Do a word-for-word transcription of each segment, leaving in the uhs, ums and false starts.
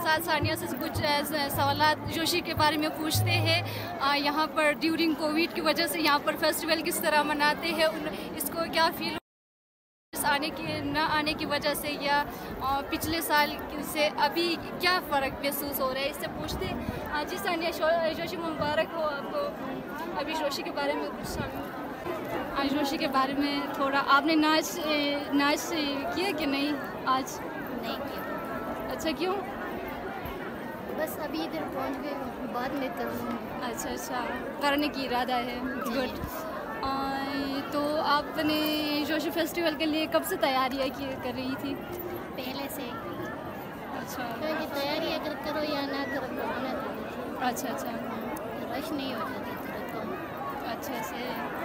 साथ सानिया से कुछ सवाल जोशी के बारे में पूछते हैं। यहाँ पर ड्यूरिंग कोविड की वजह से यहाँ पर फेस्टिवल किस तरह मनाते हैं, उन इसको क्या फील आने की न आने की वजह से या पिछले साल से अभी क्या फ़र्क महसूस हो रहा है, इससे पूछते हैं। जी सानिया जोशी मुबारक हो आपको। अभी जोशी के बारे में कुछ आज जोशी के बारे में थोड़ा, आपने नाच नाच किया कि नहीं आज? नहीं किया। अच्छा, क्यों? बस अभी इधर पहुंच गए, बाद में करूँगी। अच्छा अच्छा, करने की इरादा है, गुड। तो आपने जोशी फेस्टिवल के लिए कब से तैयारियाँ की कर रही थी? पहले से। अच्छा, क्योंकि तैयारी अगर करो या ना करो ना करो। अच्छा अच्छा, रश नहीं हो जाती तो अच्छे से।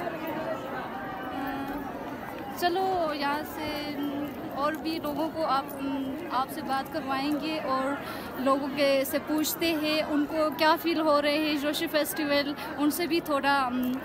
चलो यहाँ से और भी लोगों को आप आपसे बात करवाएंगे और लोगों के से पूछते हैं उनको क्या फ़ील हो रहे हैं जोशी फेस्टिवल, उनसे भी थोड़ा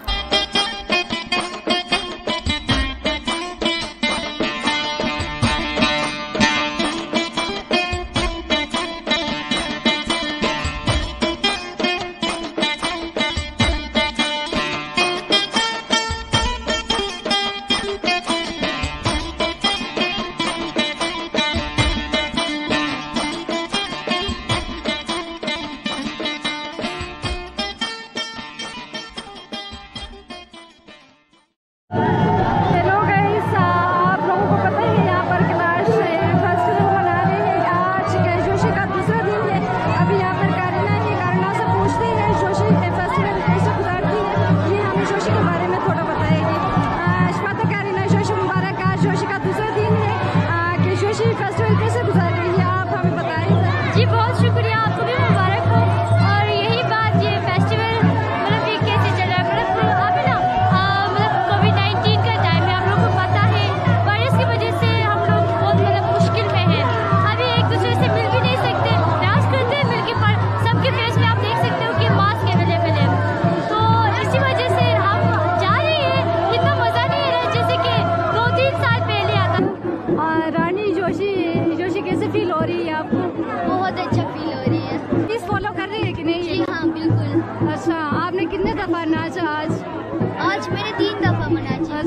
अच्छा, आपने कितने दफ़ा नाचा आज? आज मैंने तीन दफ़ा मना।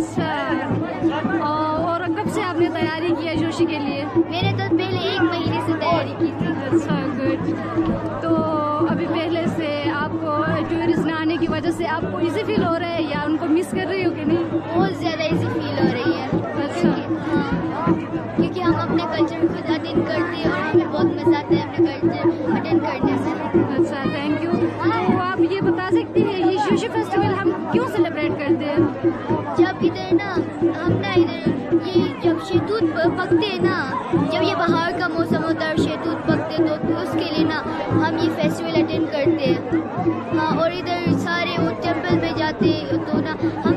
अच्छा, और कब से आपने तैयारी किया जोशी के लिए? मैंने तो पहले एक महीने से तैयारी की थी। अच्छा, गुड। तो अभी पहले से आपको टूरिस्ट ना आने की वजह से आपको इजी फील हो रहा है या उनको मिस कर रही हो कि नहीं? बहुत ज़्यादा इजी फील हो रही है। अच्छा, हाँ, क्योंकि हम अपने कल्चर को खुद अटेंड करते हैं और हमें बहुत मज़ा आता है अपने कल्चर अटेंड करने से। अच्छा, थैंक यू। तो आप ये बता सकते हैं ये जोशी फेस्टिवल हम क्यों सेलिब्रेट करते हैं? जब इधर ना हम ना इधर ये जब शहतूत पकते हैं ना, जब ये बाहर का मौसम होता है और शहतूत पकते तो, तो उसके लिए ना हम ये फेस्टिवल अटेंड करते हैं। हाँ, और इधर सारे वो टेम्पल में जाते तो ना